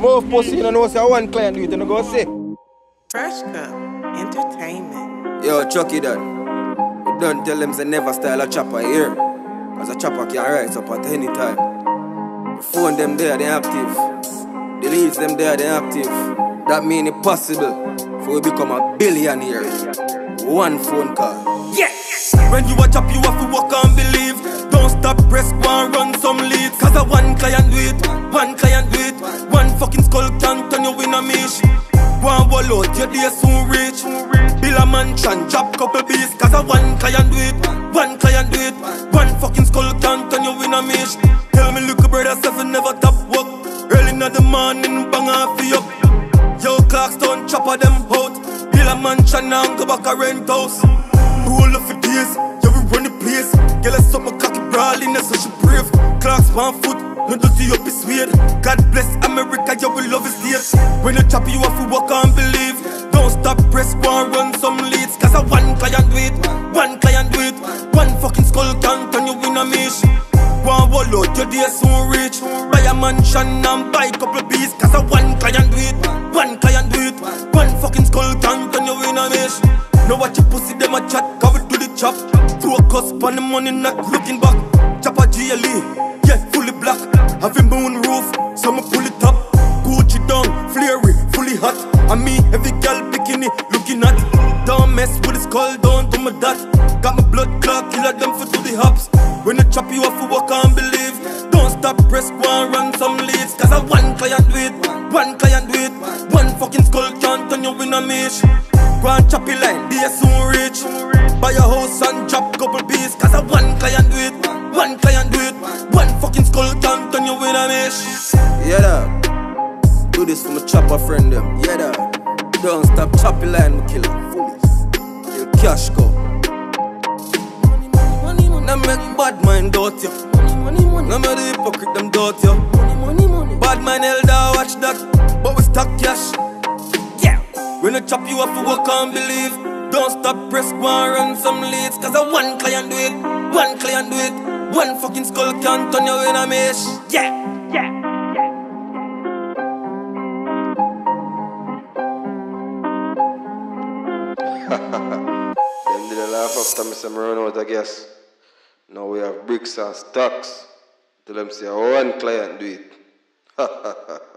More pussy, you know, say one client do it, and go see. Fresh Cup Entertainment. Yo, Chucky done. Don't tell them they never style a chopper here. Cause a chopper can rise up at any time. The phone them there, they active. The leads them there, they active. That mean it possible for we become a billionaire. One phone call. Yes! When you a chop, you have to walk and believe. Don't stop, press, go and run some leads. Cause a one client do it, one client do it. One fucking skull can turn you in a mish. One wall out, your day soon reach. Build a mansion, drop couple beats. Cause a one client do it, one client do it. One fucking skull can turn you in a mish. Tell me little brother, seven never top work. Early in the morning, bang off you up. Yo, Clarkstone, chopper them out. Build a mansion and go back a rent house. Roll up for days, yeah we run the place. Girl, I suck my cocky brawling, so she brave. Clarks on foot, no dirty up his weird. God bless America, yeah we love his state. When you chop you have to walk and believe. Don't stop, press, go and run some leads. Cause a one client do it, one client do it. One fucking skull can turn you in a mish. One wall out, your day soon reach. Buy a mansion and buy couple beats. Cause a one client do it, one client do it. One fucking skull can turn you in a mish. Know what you pussy, them a chat, cover to the chop. Focus on the money, not looking back. Chopper GLE, yeah, fully black. Having moon roof, so me pull it up. Gucci down, flary, fully hot. And me, every girl bikini, looking at. Don't mess with the skull, don't do my that. Got my blood clot, killer them for to the hops. When you chop you have to walk and believe. Don't stop, press, go and run some leads. Cause I one client do it, one client do it. One fucking skull can't turn you in a mish. Go and chop your line, they soon reach. Buy a house and drop couple beats. Cause I one client do it, one client do it. One fucking skull can turn you in a mish. Yeah, dog. Do this for my chopper friend them. Yeah, dog. Don't stop, chop your line, my killer. Fully. You cash go. Now make bad mind doubt you. Now make the hypocrite them doubt you. Bad mind elder watch that. But we stack cash. When you chop you have to walk and believe. Don't stop, press, go and run some leads. Cause a one client do it, one client do it. One fucking skull can turn you in a mish. Yeah, yeah. Them did a laugh after me some run out, I guess. Now we have bricks and stocks. Tell them say one client do it.